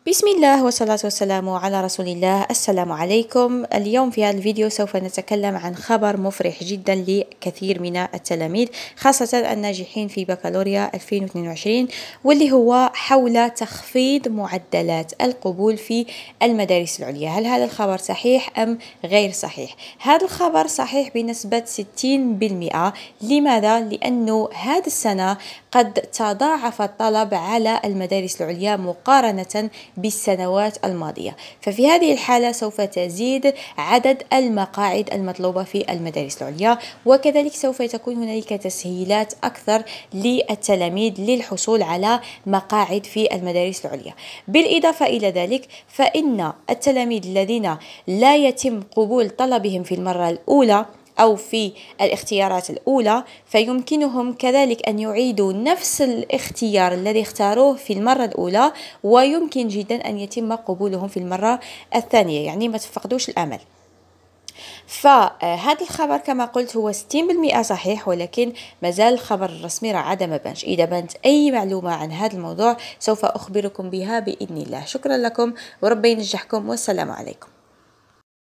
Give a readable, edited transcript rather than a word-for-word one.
بسم الله والصلاة والسلام على رسول الله. السلام عليكم. اليوم في هذا الفيديو سوف نتكلم عن خبر مفرح جدا لكثير من التلاميذ، خاصة الناجحين في بكالوريا 2022، واللي هو حول تخفيض معدلات القبول في المدارس العليا. هل هذا الخبر صحيح أم غير صحيح؟ هذا الخبر صحيح بنسبة 60%. لماذا؟ لأنه هذه السنة قد تضاعف الطلب على المدارس العليا مقارنة بالسنوات الماضية، ففي هذه الحالة سوف تزيد عدد المقاعد المطلوبة في المدارس العليا، وكذلك سوف تكون هنالك تسهيلات أكثر للتلاميذ للحصول على مقاعد في المدارس العليا. بالإضافة إلى ذلك، فإن التلاميذ الذين لا يتم قبول طلبهم في المرة الأولى أو في الاختيارات الأولى، فيمكنهم كذلك أن يعيدوا نفس الاختيار الذي اختاروه في المرة الأولى، ويمكن جدا أن يتم قبولهم في المرة الثانية، يعني ما تفقدوش الأمل. فهذا الخبر كما قلت هو 60% صحيح، ولكن مازال الخبر الرسمي راه عاد ما بانش. إذا بانت أي معلومة عن هذا الموضوع سوف أخبركم بها بإذن الله. شكرا لكم وربي ينجحكم، والسلام عليكم.